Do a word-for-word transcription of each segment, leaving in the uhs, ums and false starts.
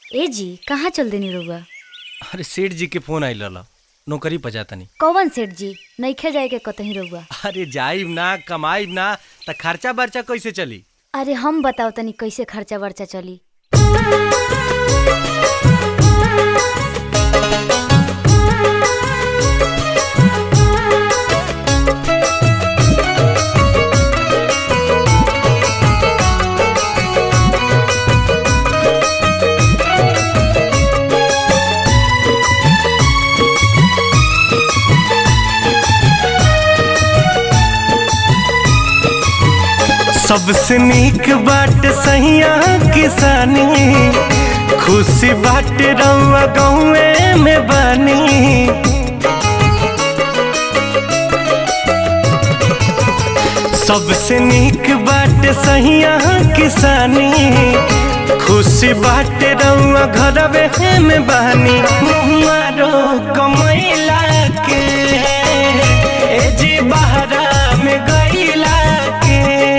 ए जी कहाँ चल देनी रहुआ? अरे सेठ जी के फोन आइल रहा, नौकरी पर जाता नहीं। कौन सेठ जी? नइखे जाए के कतही रहुआ? अरे जाइब ना कमाइब ना त खर्चा बर्चा कैसे चली? अरे हम बताओ तनी कैसे खर्चा वर्चा चली। सबसे नीक बाट सहिया किसानी, खुशी बाट रउआ गाँवे में बानी। सबसे नीक बाट सहिया किसानी, खुशी बाट रउआ घरवे में बानी। मुहमारो कमैला के ए जी बहरा में गईला के,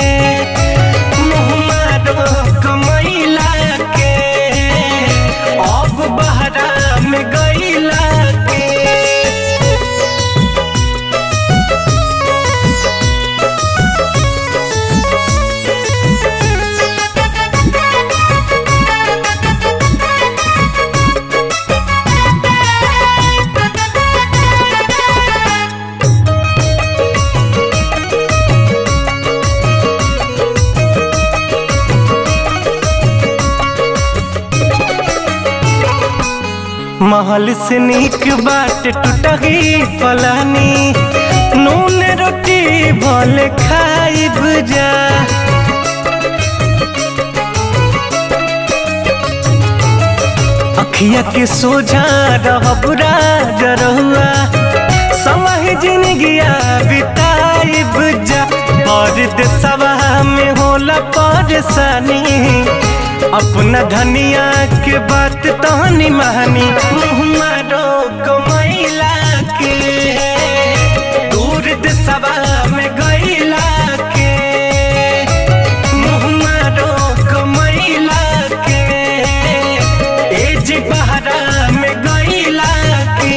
कमैला के अब बहरा में गईला के। महल से नीक बाट टूटही पलानी, नून रोटी भले खाइब जा। अखिया के सोझा रहब राज रहुआ, समय जिंदगिया बिताइब जा। परदेसवा में होला परेशानी, अपना धनिया के बात तहनी महानी। मुहमारो कमैला के दूर देशवा में गईला के, मुहमारो कमैला के ए जी बहरा में गईला के।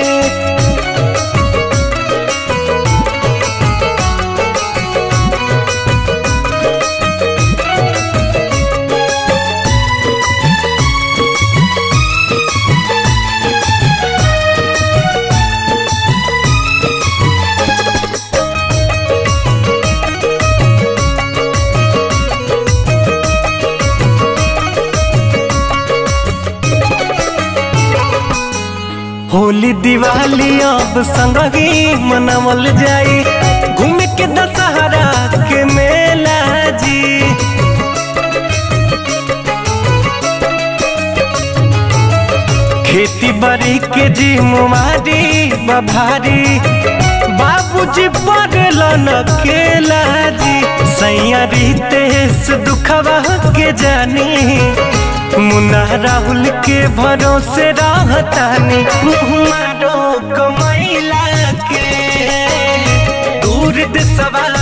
होली दिवाली अब संगही मनावल जाई, घूम के दशहरा के मेला जी। खेती बाड़ी के जी मुमारी बभारी, बाबूजी पड़लन अकेला जी। सैया रितेश दुखवा के जानी, मुन्ना राहुल के भरोसे रहतानी। मुहमारो कमैला के दूर देशवा